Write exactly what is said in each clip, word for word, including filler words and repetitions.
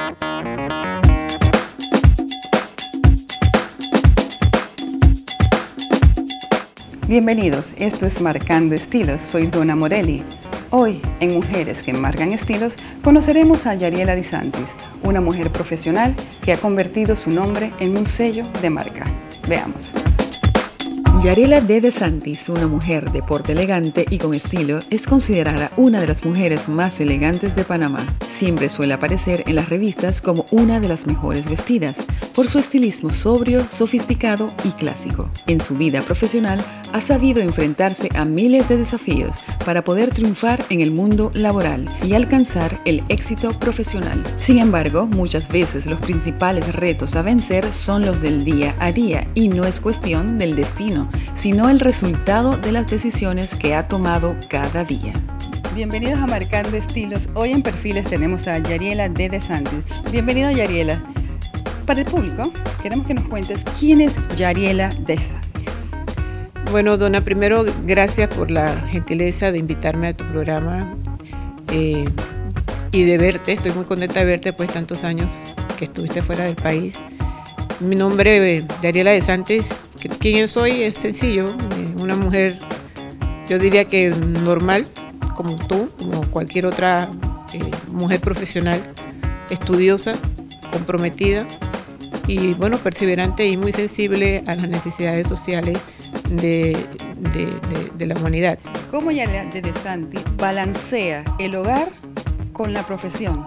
Bienvenidos, esto es Marcando Estilos, soy Donna Morelli. Hoy, en Mujeres que Marcan Estilos, conoceremos a Yariela Di Santis, una mujer profesional que ha convertido su nombre en un sello de marca. Veamos. Yariela De Santis, una mujer de porte elegante y con estilo, es considerada una de las mujeres más elegantes de Panamá. Siempre suele aparecer en las revistas como una de las mejores vestidas, por su estilismo sobrio, sofisticado y clásico. En su vida profesional, ha sabido enfrentarse a miles de desafíos para poder triunfar en el mundo laboral y alcanzar el éxito profesional. Sin embargo, muchas veces los principales retos a vencer son los del día a día y no es cuestión del destino, sino el resultado de las decisiones que ha tomado cada día. Bienvenidos a Marcando Estilos. Hoy en Perfiles tenemos a Yariela De Santis. Bienvenida, Yariela. Para el público, queremos que nos cuentes quién es Yariela De Santis. Bueno, Donna, primero gracias por la gentileza de invitarme a tu programa eh, y de verte. Estoy muy contenta de verte después de tantos años que estuviste fuera del país. Mi nombre es Yariela De Santis. ¿Quién yo soy? Es sencillo, eh, una mujer, yo diría que normal, como tú, como cualquier otra eh, mujer profesional, estudiosa, comprometida y bueno, perseverante y muy sensible a las necesidades sociales de, de, de, de la humanidad. ¿Cómo Yariela De Santis balancea el hogar con la profesión?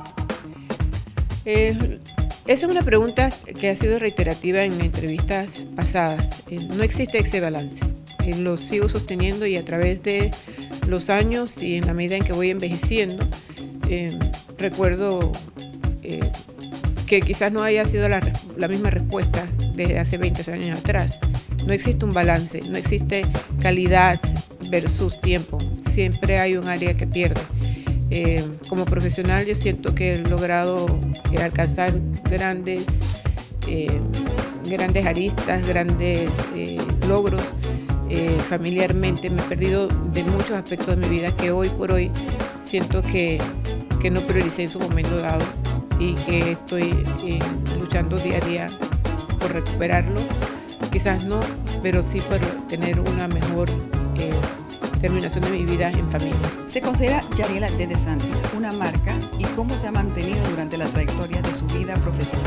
Eh, esa es una pregunta que ha sido reiterativa en entrevistas pasadas. Eh, no existe ese balance. Eh, lo sigo sosteniendo y a través de los años y en la medida en que voy envejeciendo, eh, recuerdo eh, que quizás no haya sido la, la misma respuesta desde hace veinte años atrás. No existe un balance, no existe calidad versus tiempo. Siempre hay un área que pierde. Eh, como profesional yo siento que he logrado eh, alcanzar grandes, eh, grandes aristas, grandes eh, logros. Eh, familiarmente me he perdido de muchos aspectos de mi vida que hoy por hoy siento que, que no prioricé en su momento dado y que estoy eh, luchando día a día por recuperarlo. Quizás no, pero sí por tener una mejor eh, terminación de mi vida en familia. ¿Se considera Yariela De Santis una marca y cómo se ha mantenido durante la trayectoria de su vida profesional?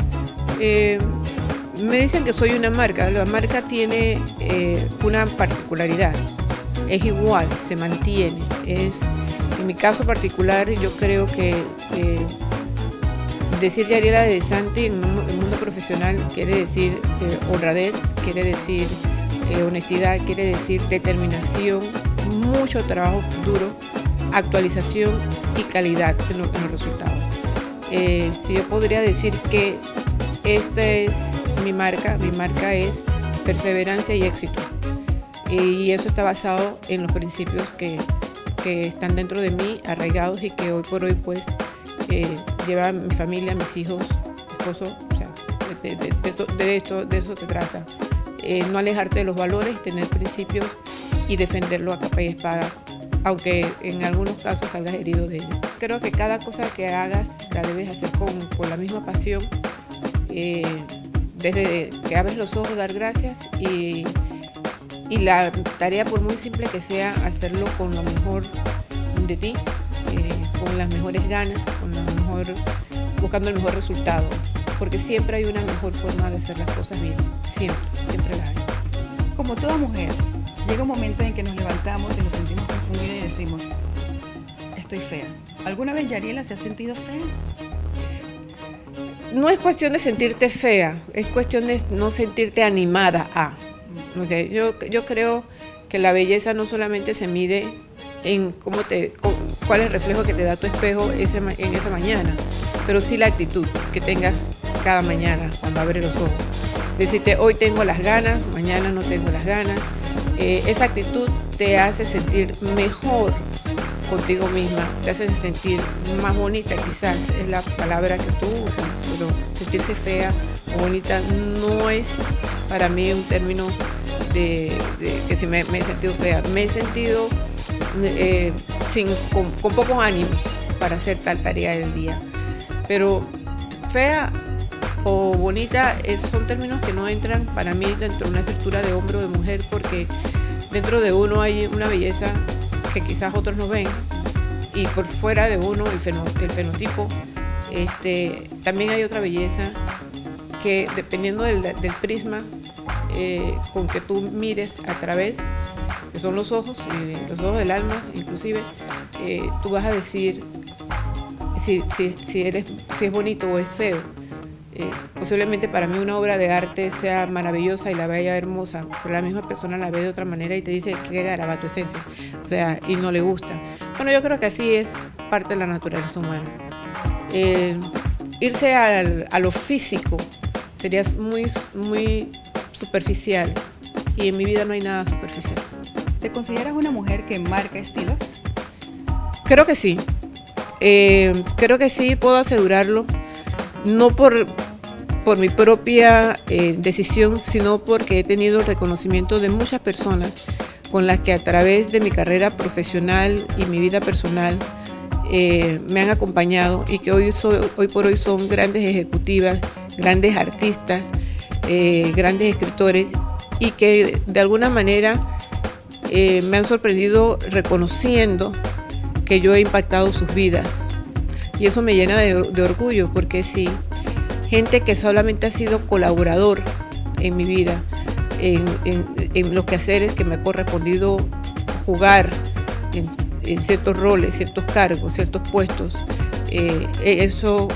Eh, me dicen que soy una marca. La marca tiene eh, una particularidad. Es igual, se mantiene. Es, en mi caso particular, yo creo que eh, decir Yariela De Santis en el mundo profesional quiere decir eh, honradez, quiere decir eh, honestidad, quiere decir determinación, mucho trabajo duro, actualización y calidad en, lo, en los resultados. Eh, si yo podría decir que esta es mi marca, mi marca es perseverancia y éxito. Y eso está basado en los principios que, que están dentro de mí, arraigados y que hoy por hoy pues eh, lleva a mi familia, a mis hijos, esposo, o sea, de, de, de, de, esto, de eso se trata. Eh, no alejarte de los valores, tener principios y defenderlo a capa y espada, aunque en algunos casos salgas herido de ello. Creo que cada cosa que hagas la debes hacer con, con la misma pasión, eh, desde que abres los ojos, dar gracias y, y la tarea, por muy simple que sea, hacerlo con lo mejor de ti, eh, con las mejores ganas, con lo mejor, buscando el mejor resultado, porque siempre hay una mejor forma de hacer las cosas bien, siempre, siempre la hay. Como toda mujer, llega un momento en que nos levantamos y nos sentimos confundidas y decimos, estoy fea. ¿Alguna vez Yariela se ha sentido fea? No es cuestión de sentirte fea, es cuestión de no sentirte animada a. O sea, yo, yo creo que la belleza no solamente se mide en cómo te, cuál es el reflejo que te da tu espejo ese, en esa mañana, pero sí la actitud que tengas cada mañana cuando abres los ojos. Decirte, hoy tengo las ganas, mañana no tengo las ganas. Eh, esa actitud te hace sentir mejor contigo misma, te hace sentir más bonita, quizás es la palabra que tú usas, pero sentirse fea o bonita no es para mí un término de, de que si me, me he sentido fea. Me he sentido eh, sin, con, con poco ánimo para hacer tal tarea del día, pero fea o bonita es, son términos que no entran para mí dentro de una estructura de hombre o de mujer, porque dentro de uno hay una belleza que quizás otros no ven, y por fuera de uno el, feno, el fenotipo, este, también hay otra belleza que, dependiendo del, del prisma eh, con que tú mires a través, que son los ojos, eh, los ojos del alma inclusive, eh, tú vas a decir si, si, si, eres, si es bonito o es feo. Eh, posiblemente para mí una obra de arte sea maravillosa y la vea hermosa, pero la misma persona la ve de otra manera y te dice qué garabato es ese, o sea, y no le gusta. Bueno, yo creo que así es parte de la naturaleza humana. Eh, irse al, a lo físico sería muy, muy superficial, y en mi vida no hay nada superficial. ¿Te consideras una mujer que marca estilos? Creo que sí, eh, creo que sí, puedo asegurarlo, no por, por mi propia eh, decisión, sino porque he tenido el reconocimiento de muchas personas con las que a través de mi carrera profesional y mi vida personal eh, me han acompañado, y que hoy, soy, hoy por hoy son grandes ejecutivas, grandes artistas, eh, grandes escritores, y que de alguna manera eh, me han sorprendido reconociendo que yo he impactado sus vidas. Y eso me llena de, de orgullo, porque sí, gente que solamente ha sido colaborador en mi vida, en, en, en los quehaceres que me ha correspondido jugar en, en ciertos roles, ciertos cargos, ciertos puestos, eh, eso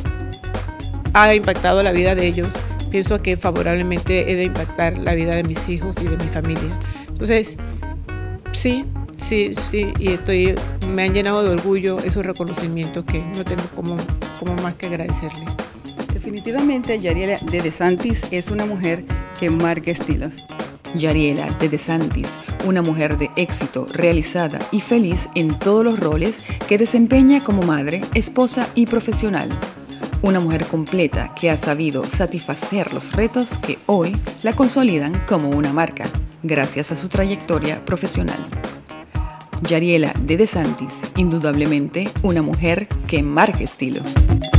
ha impactado la vida de ellos. Pienso que favorablemente he de impactar la vida de mis hijos y de mi familia. Entonces, sí, sí, sí, y estoy, me han llenado de orgullo esos reconocimientos que no tengo como, como más que agradecerle. Definitivamente Yariela de DeSantis es una mujer que marca estilos. Yariela de DeSantis, una mujer de éxito, realizada y feliz en todos los roles que desempeña como madre, esposa y profesional. Una mujer completa que ha sabido satisfacer los retos que hoy la consolidan como una marca, gracias a su trayectoria profesional. Yariela de DeSantis, indudablemente una mujer que marca estilos.